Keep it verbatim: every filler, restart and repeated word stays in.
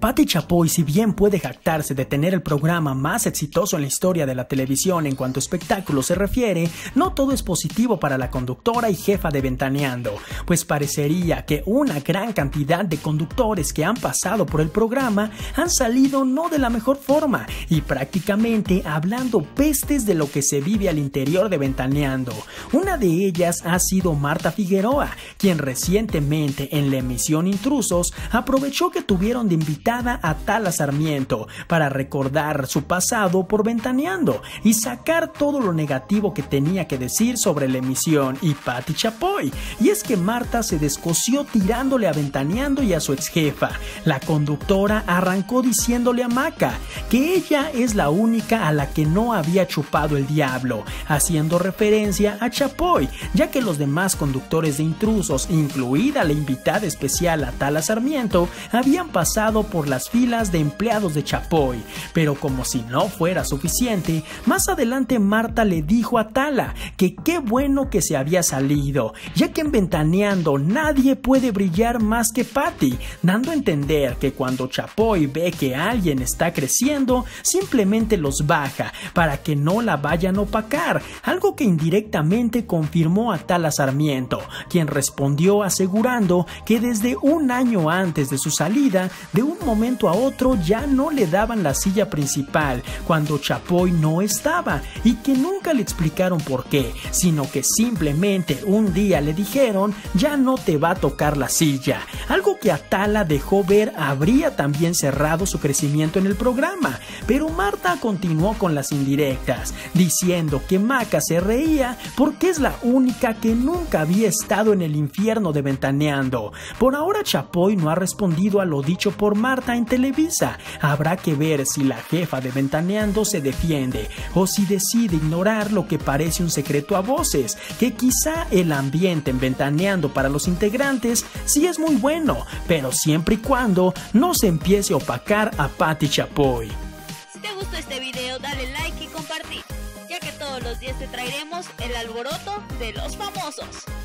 Patti Chapoy, si bien puede jactarse de tener el programa más exitoso en la historia de la televisión en cuanto a espectáculo se refiere, no todo es positivo para la conductora y jefa de Ventaneando, pues parecería que una gran cantidad de conductores que han pasado por el programa han salido no de la mejor forma y prácticamente hablando pestes de lo que se vive al interior de Ventaneando. Una de ellas ha sido Marta Figueroa, quien recientemente en la emisión Intrusos aprovechó que tuvieron de invitada a Tala Sarmiento para recordar su pasado por Ventaneando y sacar todo lo negativo que tenía que decir sobre la emisión y Patti Chapoy. Y es que Marta se descoció tirándole a Ventaneando y a su ex jefa. La conductora arrancó diciéndole a Maca que ella es la única a la que no había chupado el diablo, haciendo referencia a Chapoy, ya que los demás conductores de Intrusos, incluida la invitada especial a Tala Sarmiento, habían pasado por las filas de empleados de Chapoy. Pero como si no fuera suficiente, más adelante Marta le dijo a Tala que qué bueno que se había salido, ya que en Ventaneando nadie puede brillar más que Patti, dando a entender que cuando Chapoy ve que alguien está creciendo, simplemente los baja para que no la vayan a opacar, algo que indirectamente confirmó a Tala Sarmiento, quien respondió asegurando que desde un año antes de su salida, de un momento a otro ya no le daban la silla principal cuando Chapoy no estaba y que nunca le explicaron por qué, sino que simplemente un día le dijeron ya no te va a tocar la silla, algo que a Tala dejó ver habría también cerrado su crecimiento en el programa. Pero Marta continuó con las indirectas, diciendo que Maca se reía porque es la única que nunca había estado en el infierno de Ventaneando. Por ahora Chapoy no ha respondido a lo dicho por Marta en Televisa. Habrá que ver si la jefa de Ventaneando se defiende o si decide ignorar lo que parece un secreto a voces, que quizá el ambiente en Ventaneando para los integrantes sí es muy bueno, pero siempre y cuando no se empiece a opacar a Patti Chapoy. Si te gustó este video, dale like y compartir, ya que todos los días te traeremos el alboroto de los famosos.